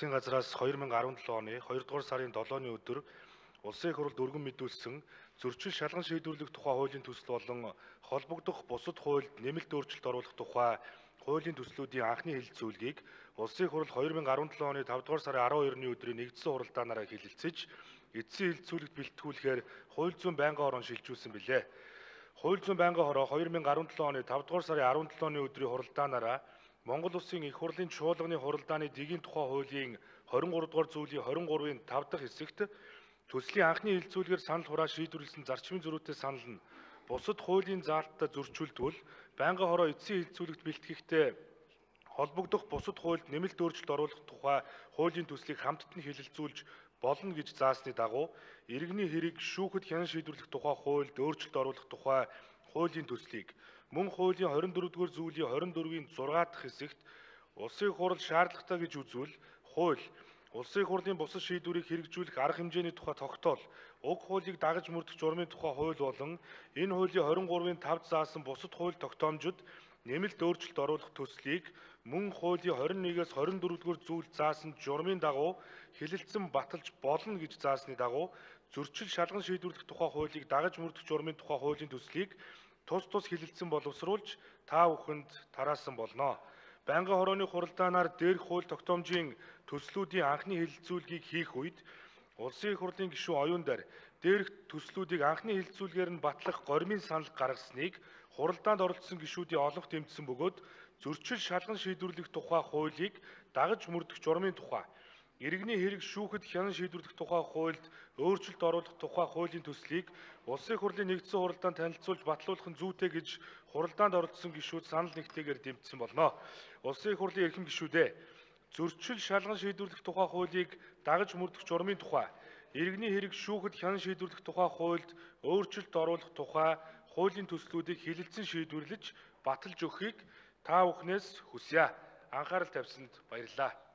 Засгийн газраас 2017 оны 2 дугаар сарын 7-ны өдөр Улсын их хурлд өргөн мэдүүлсэн зөрчил шалган шийдвэрлэх тухай хуулийн төсөл болон холбогдох бусад хуульд нэмэлт өөрчлөлт оруулах тухай хуулийн төслүүдийн анхны хэлэлцүүлгийг Улсын их хурл 2017 оны 5 дугаар сарын 12-ны өдрийн нэгдсэн хуралдаанаараа хэлэлцэж, эцсийн хэлэлцүүлэгт бэлтгүүлэхээр хууль зүйн байнгын хорон шилжүүлсэн билээ. Хууль зүйн байнгын хороо 2017 оны 5 дугаар сарын 17-ны өдрийн хуралдаанаараа Монгол Улсын их хурлын чуулганы хуралдааны дэгийн тухай хуулийн 23 дугаар зүйлийн 23-ын 5 дахь хэсэгт төслийн анхны хэлэлцүүлгээр санал хураа шийдвэрлсэн зарчмын зөрүүтэй санал нь бусад хуулийн заалттай зөрчилдвөл байнгын хороо эцсийн хэлэлцүүлэгт бэлтгэхдээ холбогдох бусад хуульд нэмэлт өөрчлөлт оруулах тухай хуулийн төслийг хамтд нь хэлэлцүүлж болно гэж заасны дагуу иргэний хэрэг шүүхэд хянан шийдвэрлэх тухай хуульд өөрчлөлт оруулах тухай хуулийн төслийг мөн хуулийн 24-р зүйлийн 24-ийн 6 дахь хэсэгт Улсын их хурл шаардлагатай гэж үзвэл хууль Улсын их хурлын бусад шийдвэрийг хэрэгжүүлэх арга хэмжээний тухай тогтоол, уг хуулийг дагаж мөрдөх журмын тухай хууль болон энэ хуулийн 23-ын 5 заасан бусад хууль тогтоомжид нэмэлт өөрчлөлт оруулах төслийг мөн хуулийн 21-ээс 24-р зүйл заасан журмын дагуу хэлэлцэн баталж болно гэж заасны дагуу зөрчил шалган шийдвэрлэх тухай хуулийг дагаж мөрдөх журмын тухай хуулийн төслийг тус хэлэлцэн боловсруулж та бүхэнд тараасан болно. Байнгын хорооны хуралдаанаар дээрх хууль тогтоомжийн төслүүдийн анхны хэлэлцүүлгийг хийх үед Улсын их хурлын гишүүн оюундар дээрх төслүүдийг анхны хэлэлцүүлгээр нь батлах горимын санал гаргасныг хуралдаанд оролцсон гишүүдийн олонх тэмцсэн бөгөөд зөрчил шалган шийдвэрлэх тухай хуулийг дагаж мөрдөх журмын тухай иргэний хэрэг шүүхэд хянан шийдвэрлэх тухай хуульд өөрчлөлт оруулах тухай хуулийн төслийг Улсын их хурлын нэгдсэн хуралдаанд танилцуулж батлуулах нь зүйтэй гэж хуралдаанд оролцсон гишүүд санал нэгтгээр дэмжсэн болно. Улсын их хурлын эрхэм гишүүдээ зөрчил шалган шийдвэрлэх тухай хуулийг дагаж мөрдөх журмын тухай иргэний хэрэг шүүхэд хянан шийдвэрлэх тухай хуульд өөрчлөлт оруулах тухай хуулийн төслүүдийг хэлэлцэн шийдвэрлэж баталж өгөхийг та бүхнээс хүсье. Анхаарал тавьсанд баярлалаа.